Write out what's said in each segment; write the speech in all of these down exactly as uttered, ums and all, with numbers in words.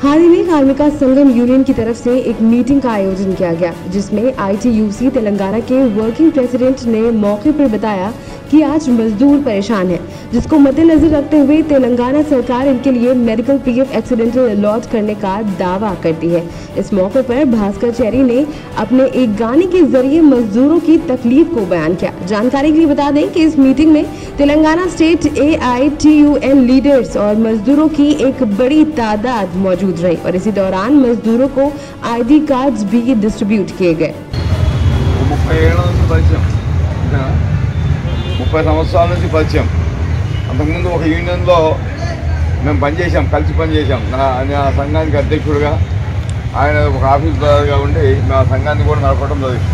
हाल ही में कार्मिका संगम यूनियन की तरफ से एक मीटिंग का आयोजन किया गया, जिसमें I T U C Telangana के वर्किंग प्रेसिडेंट ने मौके पर बताया कि आज मजदूर परेशान हैं, जिसको मद्देनजर रखते हुए तेलंगाना सरकार इनके लिए medical P F accidental allot करने का दावा करती है। इस मौके पर भास्कर चेरी ने अपने एक गाने के जरिए मजदूरों की तकलीफ को बयान किया। जानकारी के लिए बता दें कि इस मीटिंग में Telangana state A I T U N leaders और मजदूरों की एक बड़ी तादाद मौजूद रही और इसी दौरान मजदूरों को आई डी कार्ड्स भी डिस्ट्रीब्यूट किए गए। ముప్పై సంవత్సరాల నుంచి పరిచయం. అంతకుముందు ఒక యూనియన్లో మేము పనిచేసాం, కలిసి పనిచేసాం. నా నా సంఘానికి అధ్యక్షుడిగా, ఆయన ఒక ఆఫీసర్గా ఉండి నా సంఘాన్ని కూడా నడపడం జరిగింది.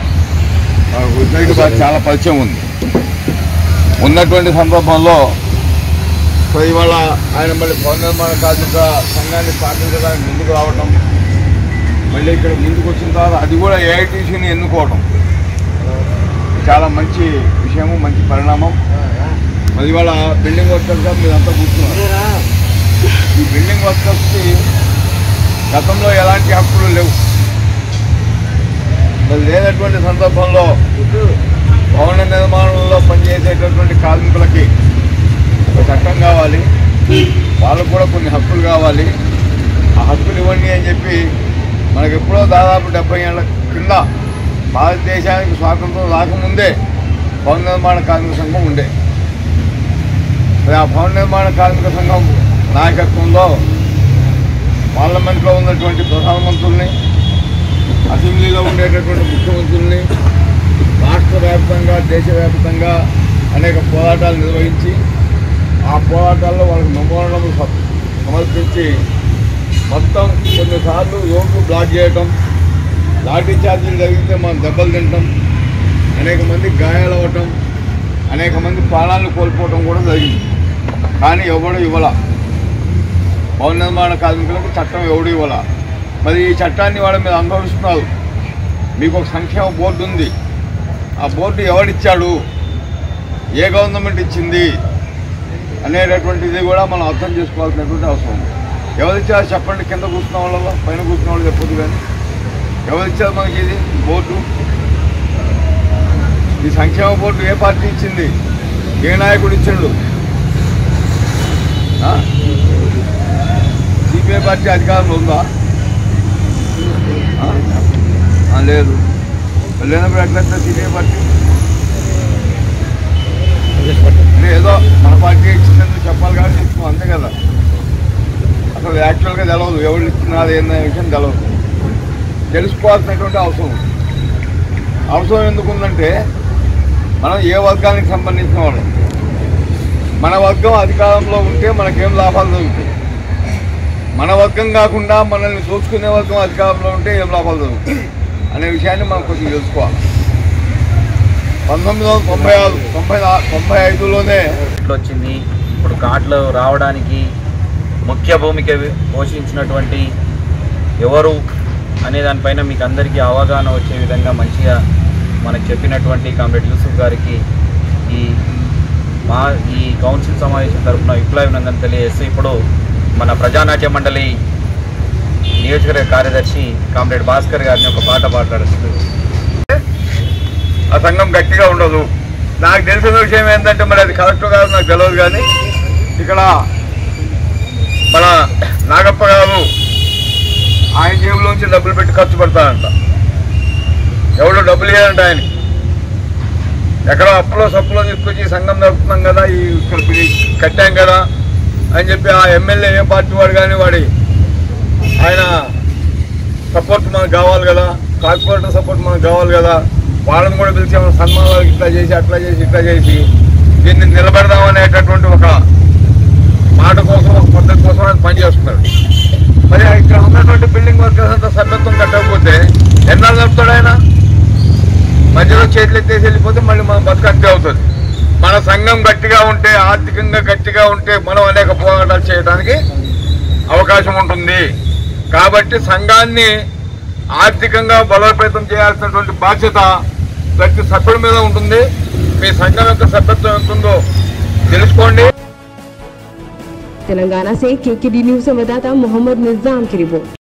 నాకు చాలా పరిచయం ఉంది. ఉన్నటువంటి సందర్భంలో ఇవాళ ఆయన మళ్ళీ భవన నిర్మాణ కార్మిక సంఘాన్ని స్థాపించడానికి ముందుకు రావటం, మళ్ళీ ఇక్కడ ముందుకు వచ్చిన తర్వాత అది కూడా ఏ ఐ టీ సీని ఎన్నుకోవటం చాలా మంచి విషయము, మంచి పరిణామం. మరి ఇవాళ బిల్డింగ్ వర్కర్స్గా మీరంతా కూర్చున్నారు. ఈ బిల్డింగ్ వర్కర్స్కి గతంలో ఎలాంటి హక్కులు లేవు. మరి లేనటువంటి సందర్భంలో భవన నిర్మాణంలో పనిచేసేటటువంటి కార్మికులకి ఒక చట్టం కావాలి, వాళ్ళకు కూడా కొన్ని హక్కులు కావాలి. ఆ హక్కులు ఇవ్వండి అని చెప్పి మనకి ఎప్పుడో దాదాపు డెబ్బై ఏళ్ళ కింద భారతదేశానికి స్వాతంత్రం రాకముందే భవన నిర్మాణ కార్మిక సంఘం ఉండే. మరి ఆ భవన నిర్మాణ కార్మిక సంఘం నాయకత్వంలో పార్లమెంట్లో ఉన్నటువంటి ప్రధానమంత్రుల్ని, అసెంబ్లీలో ఉండేటటువంటి ముఖ్యమంత్రుల్ని రాష్ట్ర వ్యాప్తంగా, దేశవ్యాప్తంగా అనేక పోరాటాలు నిర్వహించి ఆ పోరాటాల్లో వాళ్ళకి మెమోరాండం సమర్పించి మొత్తం కొన్నిసార్లు రోడ్లు బ్లాక్ చేయటం, లాఠీ చార్జీలు జరిగితే మనం దెబ్బలు తింటాం, అనేక మంది గాయాలు అవ్వటం, అనేక మంది ప్రాణాలను కోల్పోవటం కూడా జరిగింది. కానీ ఎవడు ఇవ్వాల, భవన నిర్మాణ కార్మికులకు చట్టం ఎవడు ఇవ్వాల. మరి ఈ చట్టాన్ని వాళ్ళ మీద అనుభవిస్తున్నారు. మీకు ఒక సంక్షేమ బోర్డు ఉంది, ఆ బోర్డు ఎవడిచ్చాడు, ఏ గవర్నమెంట్ ఇచ్చింది అనేటటువంటిది కూడా మనం అర్థం చేసుకోవాల్సినటువంటి అవసరం ఉంది. ఎవరిచ్చారో చెప్పండి, కింద కూర్చున్న వాళ్ళలో, పైన కూర్చున్న వాళ్ళు చెప్పొద్దు. కానీ ఎవరిచ్చారు మనకి ఇది బోర్డు? ఈ సంక్షేమ బోర్డు ఏ పార్టీ ఇచ్చింది, ఏ నాయకుడు ఇచ్చిండు? సిపిఐ పార్టీ అధికారంలో ఉందా? లేదు. లేనప్పుడు ఎట్లా సిపిఐ పార్టీ? ఏదో మన పార్టీ ఇచ్చిందని చెప్పాలి కాబట్టి ఇస్తున్నాం, అంతే కదా. అసలు యాక్చువల్గా తెలవదు ఎవరు ఇస్తున్నారు ఏందనే విషయం తెలవదు. తెలుసుకోవాల్సినటువంటి అవసరం ఉంది. అవసరం ఎందుకుందంటే మనం ఏ వర్గానికి సంబంధించిన వాళ్ళం, మన వర్గం అధికారంలో ఉంటే మనకేం లాభాలు జరుగుతాయి, మన వర్గం కాకుండా మనల్ని చూసుకునే వర్గం అధికారంలో ఉంటే ఏం లాభాలు జరుగుతాయి అనే విషయాన్ని మనం కొంచెం తెలుసుకోవాలి. పంతొమ్మిది వందల తొంభై ఆరు తొంభై తొంభై ఐదులోనే వచ్చింది. ఇప్పుడు కార్డులు రావడానికి ముఖ్య భూమిక పోషించినటువంటి ఎవరు అనే దానిపైన మీకు అందరికీ అవగాహన వచ్చే విధంగా మంచిగా మనకు చెప్పినటువంటి కామ్రేడ్ యూసుఫ్ గారికి ఈ మా ఈ కౌన్సిల్ సమావేశం తరఫున విప్లవాభినందన తెలియజేస్తూ ఇప్పుడు మన ప్రజానాట్య మండలి నియోజకవర్గ కార్యదర్శి కామ్రేడ్ భాస్కర్ గారిని ఒక పాట పాడాల్సింది. ఆ సంఘం గట్టిగా ఉండదు. నాకు తెలిసిన విషయం ఏంటంటే మరి అది కరెక్ట్ కాదు నాకు తెలియదు. కానీ ఇక్కడ మన నాగప్ప గారు ఆయన జేబులోంచి డబ్బులు పెట్టి ఖర్చు పెడతాడంట. ఎవడో డబ్బులు ఇవ్వాలంట ఆయన. ఎక్కడో అప్పులో సప్పులో తీసుకొచ్చి సంఘం నడుపుతున్నాం కదా, ఈ కట్టాం కదా అని చెప్పి ఆ ఎమ్మెల్యే ఏ పార్టీ వాడు కానీ వాడి ఆయన సపోర్ట్ మనకు కావాలి కదా, కార్పొరేటర్ సపోర్ట్ మనకు కావాలి కదా, వాళ్ళని కూడా పిలిచి మన సన్మానాలకు ఇట్లా చేసి అట్లా చేసి ఇట్లా చేసి దీన్ని నిలబెడదామనేటటువంటి ఒక మాట కోసం, ఒక పద్ధతి కోసం ఆయన పనిచేస్తున్నాడు. మరి ఇక్కడ ఉన్నటువంటి బిల్డింగ్ వర్కర్స్ అంతా సభ్యత్వం కట్టకపోతే ఎన్నాళ్ళు నడుపుతాడు ఆయన? మధ్యలో చేతులు ఎత్తేసి వెళ్ళిపోతే మళ్ళీ మనం బతుకంతే అవుతుంది. మన సంఘం గట్టిగా ఉంటే, ఆర్థికంగా గట్టిగా ఉంటే మనం అనేక పోరాటాలు చేయడానికి అవకాశం ఉంటుంది. కాబట్టి సంఘాన్ని ఆర్థికంగా బలోపేతం చేయాల్సినటువంటి బాధ్యత ప్రతి సభ్యుడి మీద ఉంటుంది. మీ సంఘం యొక్క సభ్యత్వం ఎంత ఉందో తెలుసుకోండి. तेलंगाना से के के डी न्यूज संवाददाता मोहम्मद निजाम की रिपोर्ट।